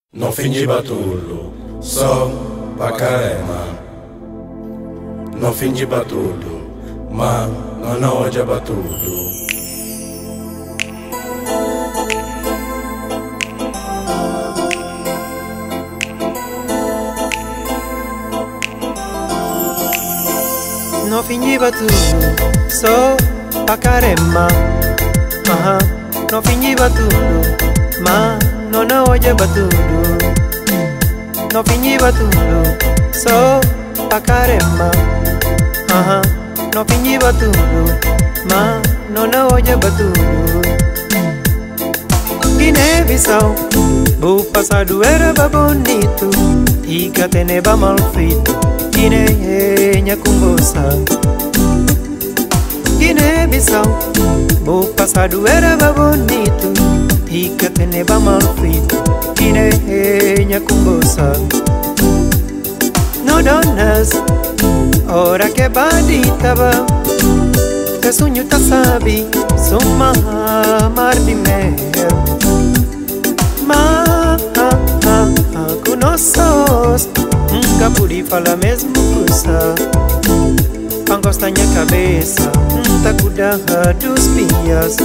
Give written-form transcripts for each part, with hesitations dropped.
Non fingiva tutto, so Pacarema. Non fingiva tutto, ma non ho già battuto. Non fingiva tutto, so Pacarema. Non fingiva tutto, ma non ho già battuto. Non fingiva tutto, so Pacarema. Non fingiva tutto, ma non ho già battuto. Guiné-Bissau, o passado era bonito e que teneba mal feito. Guiné com você. Guiné-Bissau, o passado era bonito e que teneba mal feito. Guiné com você. No donas, ora que bandita va. Te sonho tá sabe, soma mar de mel. Com nossos nunca pude falar mesmo coisa. Pangosta minha cabeça, tá cuidando dos pias.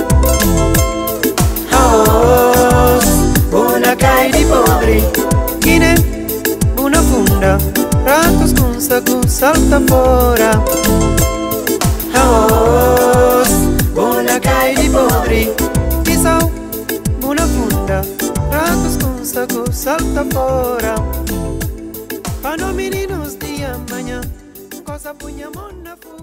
Bona cai de pobre, Guiné, bona funda, ratos com saco salta fora. Bona cai de pobre, Bissau, bona funda, ratos com saco salta fora. Para os meninos de amanhã, coisa punha mão na